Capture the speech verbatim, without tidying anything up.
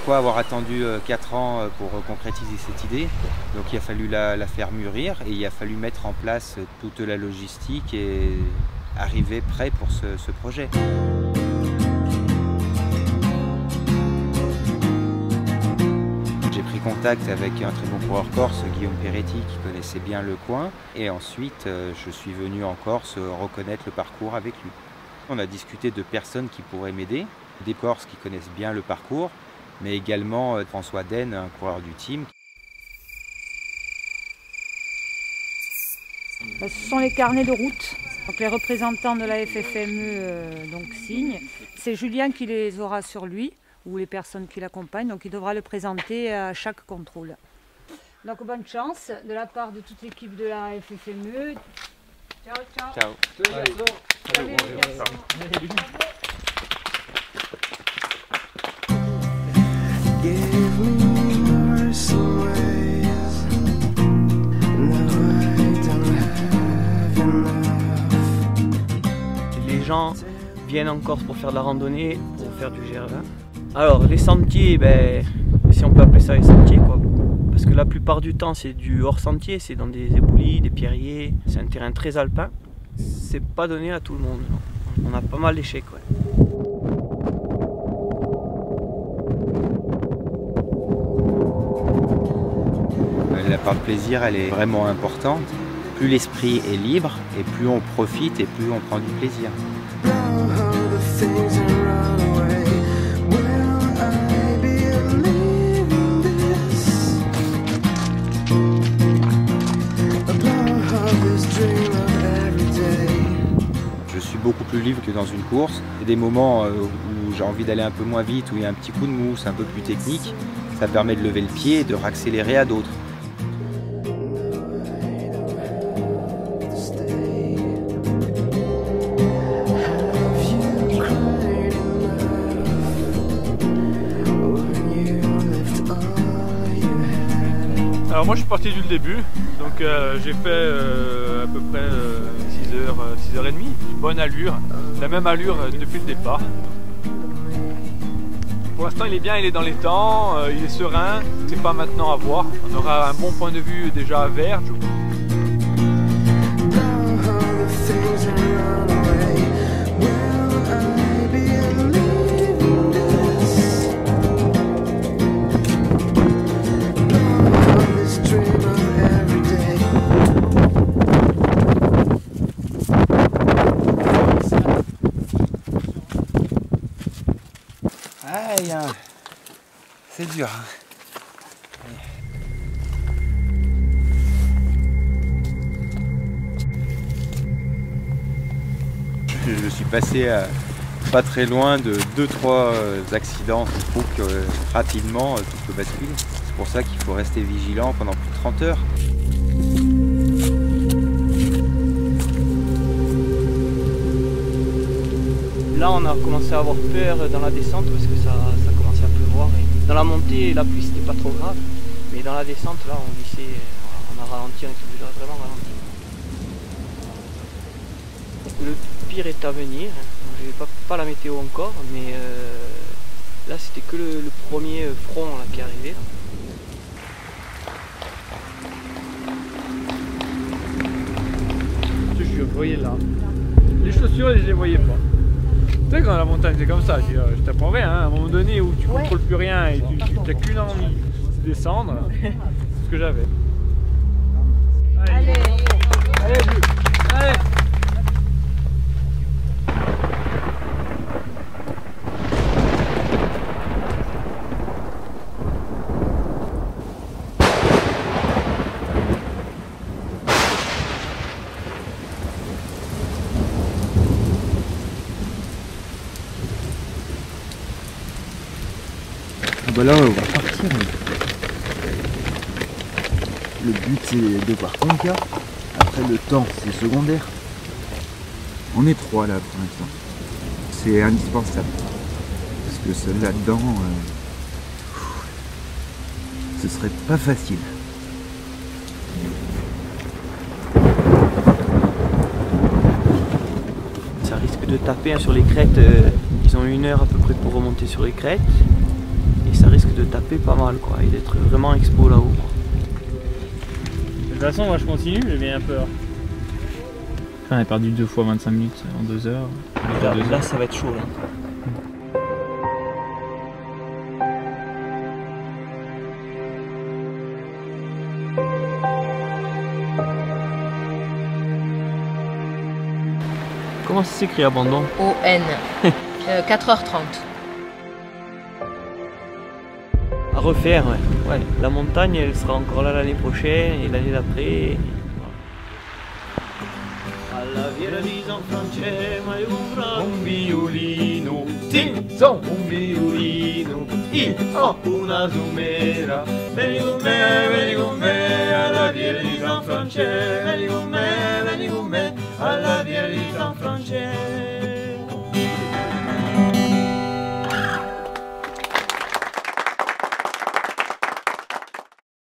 pourquoi avoir attendu quatre ans pour concrétiser cette idée. Donc il a fallu la, la faire mûrir et il a fallu mettre en place toute la logistique et arriver prêt pour ce, ce projet. J'ai pris contact avec un très bon coureur corse, Guillaume Peretti, qui connaissait bien le coin. Et ensuite, je suis venu en Corse reconnaître le parcours avec lui. On a discuté de personnes qui pourraient m'aider, des Corses qui connaissent bien le parcours, mais également François Den, un coureur du team. Ce sont les carnets de route. Donc les représentants de la F F M E euh, donc, signent. C'est Julien qui les aura sur lui, ou les personnes qui l'accompagnent, donc il devra le présenter à chaque contrôle. Donc bonne chance de la part de toute l'équipe de la F F M E. Ciao, ciao. Ciao. Allez. Allez, Allez. Les gens viennent en Corse pour faire de la randonnée, pour faire du G R vingt. Alors les sentiers, ben, si on peut appeler ça les sentiers, quoi. Parce que la plupart du temps c'est du hors sentier, c'est dans des éboulis, des pierriers, c'est un terrain très alpin. C'est pas donné à tout le monde, on a pas mal d'échecs. Ouais. La part de plaisir, elle est vraiment importante. Plus l'esprit est libre et plus on profite et plus on prend du plaisir. Je suis beaucoup plus libre que dans une course. Il y a des moments où j'ai envie d'aller un peu moins vite, où il y a un petit coup de mousse, un peu plus technique. Ça permet de lever le pied et de raccélérer à d'autres. Alors moi je suis parti du début, donc euh, j'ai fait euh, à peu près euh, six heures, six heures trente, bonne allure, la même allure euh, depuis le départ. Pour l'instant il est bien, il est dans les temps, euh, il est serein, c'est pas maintenant à voir. On aura un bon point de vue déjà à Verges. Aïe, hein. C'est dur. Je, je suis passé à pas très loin de deux trois accidents qui prouvent que euh, rapidement tout peut basculer. C'est pour ça qu'il faut rester vigilant pendant plus de trente heures. Là on a commencé à avoir peur dans la descente parce que ça, ça commençait à pleuvoir. Et dans la montée, la pluie c'était pas trop grave. Mais dans la descente là on glissait, on a ralenti, on était obligé de vraiment ralentir. Le pire est à venir. Je n'ai pas, pas la météo encore, mais euh, là c'était que le, le premier front là, qui est arrivé. Je suis, vous voyez là. Les chaussures, je les voyais pas. Tu sais, quand la montagne c'est comme ça, je, je t'apprends rien, hein, à un moment donné où tu ne contrôles plus rien et tu n'as qu'une envie de descendre, c'est ce que j'avais. Allez, allez, allez. Bah là on va partir. Le but c'est de voir conquérir. Après le temps c'est secondaire. On est trois là pour l'instant. C'est indispensable. Parce que seul là-dedans, euh, ce serait pas facile. Ça risque de taper hein, sur les crêtes. Euh, ils ont une heure à peu près pour remonter sur les crêtes. Et ça risque risque de taper pas mal quoi, et d'être vraiment expo là-haut. De toute façon, moi je continue, j'ai bien peur. On a perdu deux fois vingt-cinq minutes en deux heures. Là, là ça va être chaud là. Comment ça s'écrit abandon? O N. euh, quatre heures trente. À refaire, ouais. ouais. La montagne, elle sera encore là l'année prochaine et l'année d'après. Alla viera di San Francesco, un violino, tinzo, un violino, io ho una zumera, vieni con me, vieni con me, alla viera di San Francesco, vieni con me, vieni con me, alla viera di San Francesco.